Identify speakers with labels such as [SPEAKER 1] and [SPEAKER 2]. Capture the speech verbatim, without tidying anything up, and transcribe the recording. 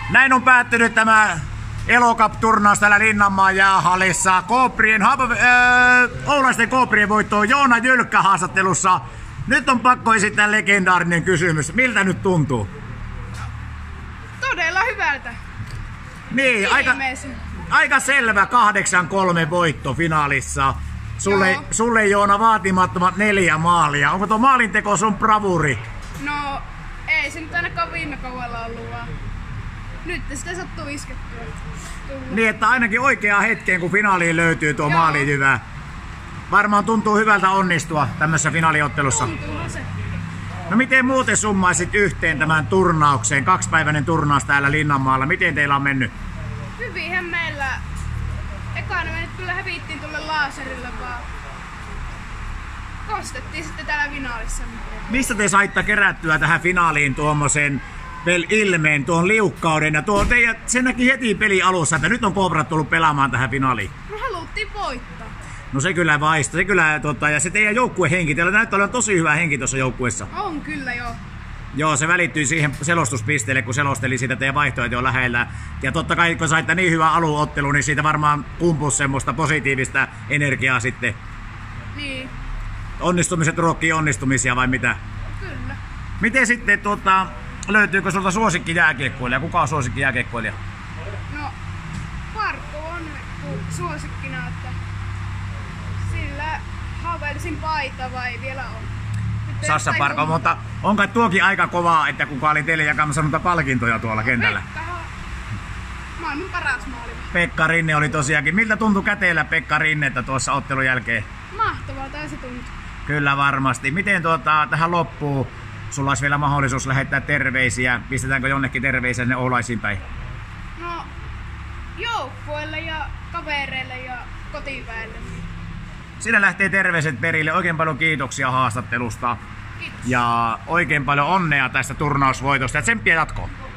[SPEAKER 1] Näin on päättynyt tämä Elocup-turnaus täällä Linnanmaan jäähallissa. Kooprien, äh, Oulaisten Kooprien voittoon Joona Jylkkä haastattelussa. Nyt on pakko esittää legendaarinen kysymys. Miltä nyt tuntuu?
[SPEAKER 2] Todella hyvältä.
[SPEAKER 1] Niin, aika, aika selvä kahdeksan kolme voitto finaalissa. Sulle, sulle Joona vaatimattomat neljä maalia. Onko tuo maalinteko sun bravuri?
[SPEAKER 2] No, ei se nyt ainakaan viime kaudella ollut, vaan nyt sitä sattuu iskettyä.
[SPEAKER 1] Niin, että ainakin oikeaan hetkeen, kun finaaliin löytyy tuo maalijyvä. Varmaan tuntuu hyvältä onnistua tämmöisessä finaaliottelussa.
[SPEAKER 2] Tuntuuhan se.
[SPEAKER 1] No miten muuten summaisit yhteen tämän turnauksen? Kaksipäiväinen turnaus täällä Linnanmaalla. Miten teillä on mennyt?
[SPEAKER 2] Hyvinhän meillä. Ekana me nyt kyllä hävittiin tuolle laaserille, vaan kostettiin sitten täällä finaalissa.
[SPEAKER 1] Mistä te saitte kerättyä tähän finaaliin tuommoisen ilmeen, tuon liukkauden? Ja tuo teidän, sen näki heti peli alussa, että nyt on Cobrat tullut pelaamaan tähän finaaliin.
[SPEAKER 2] No haluttiin voittaa.
[SPEAKER 1] No se kyllä vaista, se kyllä, tota, ja se teidän joukkuehenki, teillä näyttää olevan tosi hyvä henki tuossa joukkueessa.
[SPEAKER 2] On kyllä joo.
[SPEAKER 1] Joo, se välittyi siihen selostuspisteelle, kun selosteli siitä teidän vaihtoehtoja lähellä. Ja totta kai, kun saitte niin hyvä aluottelu, niin siitä varmaan kumpusi semmoista positiivista energiaa sitten.
[SPEAKER 2] Niin.
[SPEAKER 1] Onnistumiset ruokkii onnistumisia vai mitä?
[SPEAKER 2] Kyllä.
[SPEAKER 1] Miten sitten, tuota, löytyykö sulta suosikki jääkiekkoilija? Kuka on suosikki jääkiekkoilija?
[SPEAKER 2] No, Parkko on suosikkina, että sillä haaveilisin paita vai vielä on. Nyt
[SPEAKER 1] Sassa Parko, mutta on kai tuokin aika kovaa, että kuka oli teille jakamassa noita palkintoja tuolla kentällä?
[SPEAKER 2] Pekka, maailman paras maali.
[SPEAKER 1] Pekka Rinne oli tosiaankin. Miltä tuntui käteellä Pekka Rinnettä tuossa ottelun jälkeen?
[SPEAKER 2] Mahtavaa se tuntui.
[SPEAKER 1] Kyllä varmasti. Miten tuota, tähän loppuu sulla olisi vielä mahdollisuus lähettää terveisiä? Pistetäänkö jonnekin terveisiä ne Oulaisiin päin?
[SPEAKER 2] No, joukkueelle ja kavereille ja kotiväelle.
[SPEAKER 1] Siinä lähtee terveiset perille. Oikein paljon kiitoksia haastattelusta.
[SPEAKER 2] Kiitos.
[SPEAKER 1] Ja oikein paljon onnea tästä turnausvoitosta ja tsemppiä jatkoon.